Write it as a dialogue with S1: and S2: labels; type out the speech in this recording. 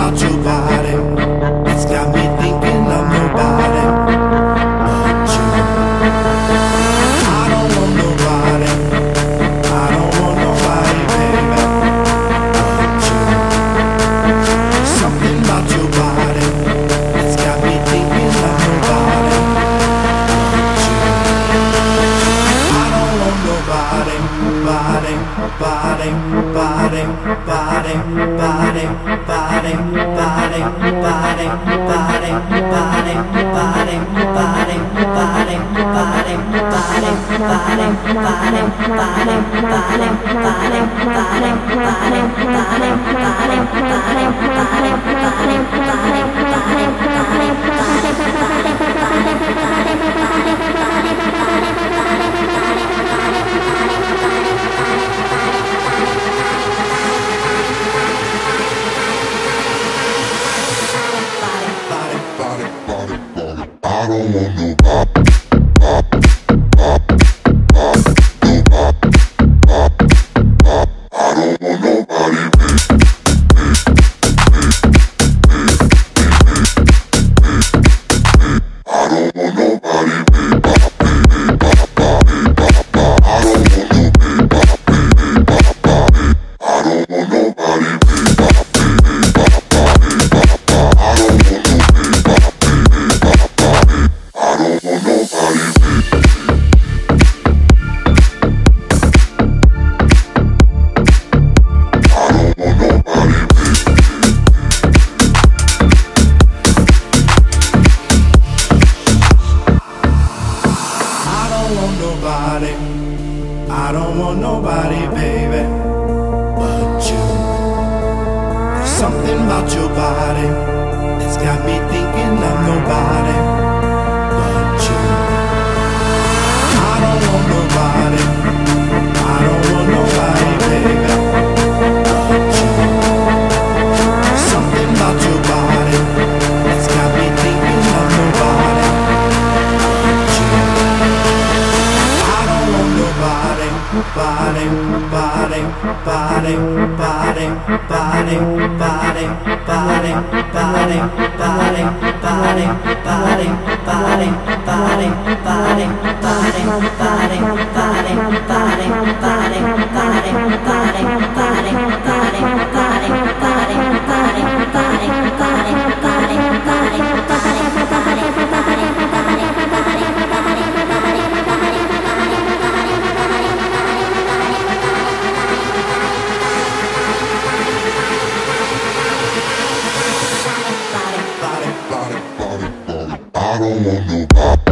S1: about your body, it's got me thinking I'm nobody but you. I don't want nobody, I don't want nobody, baby, but you. Something about your body, it's got me thinking I'm nobody but you. I don't want nobody, body, body, body, body, body, body, body, body, body, body, body, body, body, body, I don't want nobody. I don't want nobody, baby, but you. There's something about your body that's got me thinking I'm nobody but you. I don't want nobody, I don't want nobody, baby, but you. There's something about your body that's got me thinking I'm nobody but you. I don't want nobody, body, body, body, body, body, body, body, body, body, body, body, body, body, body, I don't want nobody.